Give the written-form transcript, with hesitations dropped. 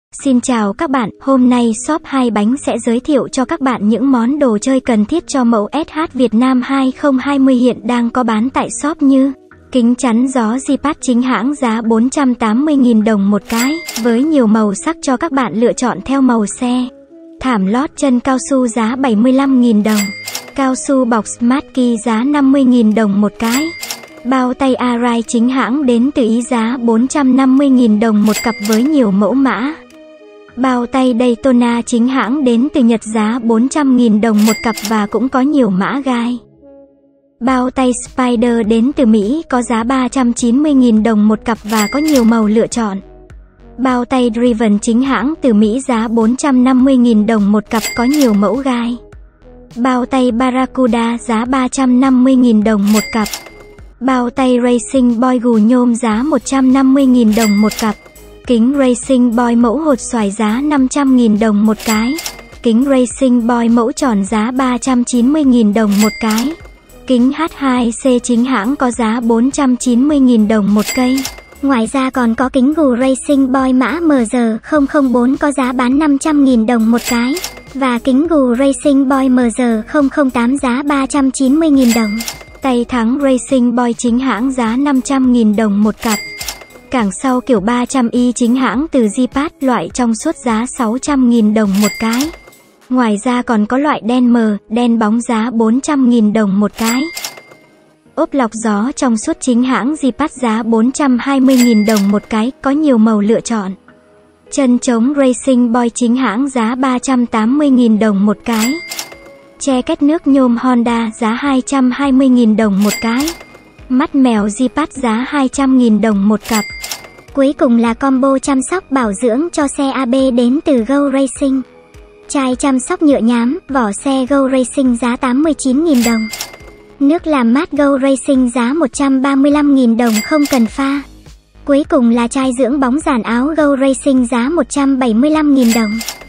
Xin chào các bạn, hôm nay shop 2 bánh sẽ giới thiệu cho các bạn những món đồ chơi cần thiết cho mẫu SH Việt Nam 2020 hiện đang có bán tại shop như kính chắn gió Zipat chính hãng giá 480.000 đồng một cái, với nhiều màu sắc cho các bạn lựa chọn theo màu xe. Thảm lót chân cao su giá 75.000 đồng. Cao su box Smartky giá 50.000 đồng một cái. Bao tay Arai chính hãng đến từ Ý giá 450.000 đồng một cặp với nhiều mẫu mã. Bao tay Daytona chính hãng đến từ Nhật giá 400.000 đồng một cặp và cũng có nhiều mã gai. Bao tay Spider đến từ Mỹ có giá 390.000 đồng một cặp và có nhiều màu lựa chọn. Bao tay Driven chính hãng từ Mỹ giá 450.000 đồng một cặp có nhiều mẫu gai. Bao tay Barracuda giá 350.000 đồng một cặp. Bao tay Racing Boy gù nhôm giá 150.000 đồng một cặp. Kính Racing Boy mẫu hột xoài giá 500.000 đồng một cái. Kính Racing Boy mẫu tròn giá 390.000 đồng một cái. Kính H2C chính hãng có giá 490.000 đồng một cây. Ngoài ra còn có kính gù Racing Boy mã MG004 có giá bán 500.000 đồng một cái. Và kính gù Racing Boy MG008 giá 390.000 đồng. Tay thắng Racing Boy chính hãng giá 500.000 đồng một cặp. Cảng sau kiểu 300i chính hãng từ Zipat loại trong suốt giá 600.000 đồng một cái. Ngoài ra còn có loại đen mờ, đen bóng giá 400.000 đồng một cái. Ốp lọc gió trong suốt chính hãng Zipat giá 420.000 đồng một cái, có nhiều màu lựa chọn. Chân trống Racing Boy chính hãng giá 380.000 đồng một cái. Che két nước nhôm Honda giá 220.000 đồng một cái. Mắt mèo Zipat giá 200.000 đồng một cặp. Cuối cùng là combo chăm sóc bảo dưỡng cho xe AB đến từ Go Racing. Chai chăm sóc nhựa nhám, vỏ xe Go Racing giá 89.000 đồng. Nước làm mát Go Racing giá 135.000 đồng không cần pha. Cuối cùng là chai dưỡng bóng dàn áo Go Racing giá 175.000 đồng.